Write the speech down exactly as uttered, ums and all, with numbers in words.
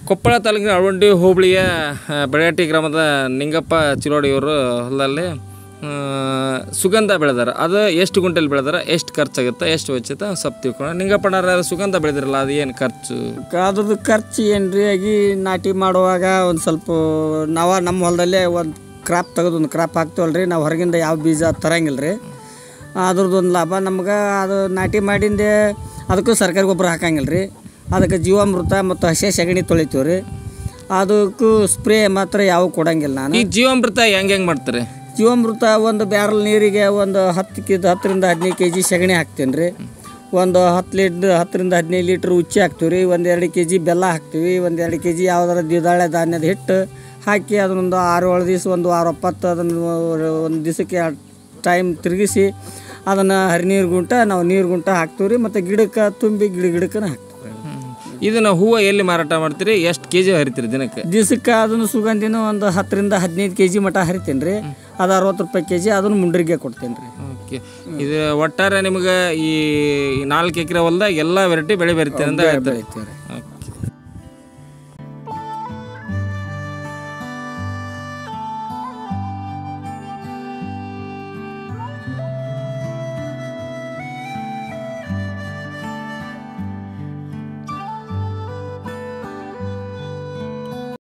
ಕೊಪ್ಪಳ ತಾಲೂಕಿನ ಅಳವಂಡಿ ಹೋಬಳಿಯ ಬೆಳಗಟ್ಟಿ ಗ್ರಾಮದ ನಿಂಗಪ್ಪ ಚಿರೋಡಿಯವರು ಹೊಲದಲ್ಲಿ ಸುಗಂಧ ಬೆಳೆದಾರೆ. ಅದು ಎಷ್ಟು ಗುಂಟೆಲಿ ಬೆಳೆದಾರೆ, ಎಷ್ಟು ಖರ್ಚಾಗುತ್ತೆ, ಎಷ್ಟು ವೆಚ್ಚತ ಸ್ವಲ್ಪ ತಿಳ್ಕೊಂಡು. ನಿಂಗಪ್ಪಣ್ಣರ ಸುಗಂಧ ಬೆಳೆದಿರಲ್ಲ, ಅದು ಏನು ಖರ್ಚು? ಅದ್ರದ್ದು ಖರ್ಚು ಏನು ರೀ ಆಗಿ ನಾಟಿ ಮಾಡುವಾಗ ಒಂದು ಸ್ವಲ್ಪ ನಾವು ನಮ್ಮ ಹೊಲದಲ್ಲೇ ಒಂದು ಕ್ರಾಪ್ ತೆಗೆದು ಒಂದು ಕ್ರಾಪ್ ಹಾಕ್ತೀವಲ್ಲ ರೀ, ನಾವು ಹೊರಗಿಂದ ಯಾವ ಬೀಜ ತರಂಗಿಲ್ಲ ರೀ. ಅದ್ರದ್ದು ಒಂದು ಲಾಭ ನಮ್ಗೆ. ಅದು ನಾಟಿ ಮಾಡಿಂದೆ ಅದಕ್ಕೂ ಸರ್ಕಾರಿ ಗೊಬ್ಬರ ಹಾಕಂಗಿಲ್ಲ ರೀ. ಅದಕ್ಕೆ ಜೀವಾಮೃತ ಮತ್ತು ಹಸಿ ಸಗಣಿ ತೊಳಿತೀವಿ ರೀ. ಅದಕ್ಕೂ ಸ್ಪ್ರೇ ಮಾತ್ರ ಯಾವ ಕೊಡಂಗಿಲ್ಲ ನಾನು. ಈ ಜೀವಾಮೃತ ಹೆಂಗೆ ಹೆಂಗೆ ಮಾಡ್ತಾರೆ? ಜೀವಾಮೃತ ಒಂದು ಬ್ಯಾರಲ್ ನೀರಿಗೆ ಒಂದು ಹತ್ತು ಕೆ ಹತ್ತರಿಂದ ಹದಿನೈದು ಕೆ ಜಿ ಸಗಣಿ ಹಾಕ್ತೀನಿ ರೀ. ಒಂದು ಹತ್ತು ಲೀಟ್ರ್ ಹತ್ತರಿಂದ ಹದಿನೈದು ಲೀಟ್ರ್ ಉಚ್ಚಿ ಹಾಕ್ತೀವಿ ರೀ. ಒಂದು ಎರಡು ಕೆ ಜಿ ಬೆಲ್ಲ ಹಾಕ್ತೀವಿ. ಒಂದು ಎರಡು ಕೆ ಜಿ ಯಾವ್ದಾರ ದ್ವಿದಳ ಧಾನ್ಯದ ಹಿಟ್ಟು ಹಾಕಿ ಅದನ್ನೊಂದು ಆರು ಏಳು ದಿವಸ ಒಂದು ವಾರ ಒಪ್ಪತ್ತು ಅದನ್ನು ಒಂದು ದಿವಸಕ್ಕೆ ಟೈಮ್ ತಿರುಗಿಸಿ ಅದನ್ನು ಹರಿನೀರು ಗುಂಟ ನಾವು ನೀರು ಗುಂಟ ಹಾಕ್ತೀವಿ ರೀ. ಮತ್ತು ಗಿಡಕ್ಕೆ ತುಂಬಿ ಗಿಡ ಗಿಡಕ್ಕನ ಹಾಕ್ತೀವಿ. ಇದನ್ನು ಹೂವು ಎಲ್ಲಿ ಮಾರಾಟ ಮಾಡ್ತೀರಿ? ಎಷ್ಟು ಕೆ ಜಿ ಹರಿತೀರಿ ದಿನಕ್ಕೆ? ದಿವಸಕ್ಕೆ ಅದನ್ನು ಸುಗಂಧಿನ ಒಂದು ಹತ್ತರಿಂದ ಹದಿನೈದು ಕೆ ಜಿ ಮಟ್ಟ ಹರಿತೀನಿ ರೀ. ಅದು ಅರವತ್ತು ರೂಪಾಯಿ ಕೆ ಜಿ, ಅದನ್ನು ಮುಂಡ್ರಿಗೆ ಕೊಡ್ತೀನಿ ರೀ. ಓಕೆ. ಇದು ಒಟ್ಟಾರೆ ನಿಮ್ಗೆ ಈ ನಾಲ್ಕು ಎಕರೆ ಹೊಲ್ದಾಗ ಎಲ್ಲ ವೆರೈಟಿ ಬೆಳೆ ಬೆರಿತೀರಿ ಅಂತ ಬೆಳಿತೀವಿ ರೀ.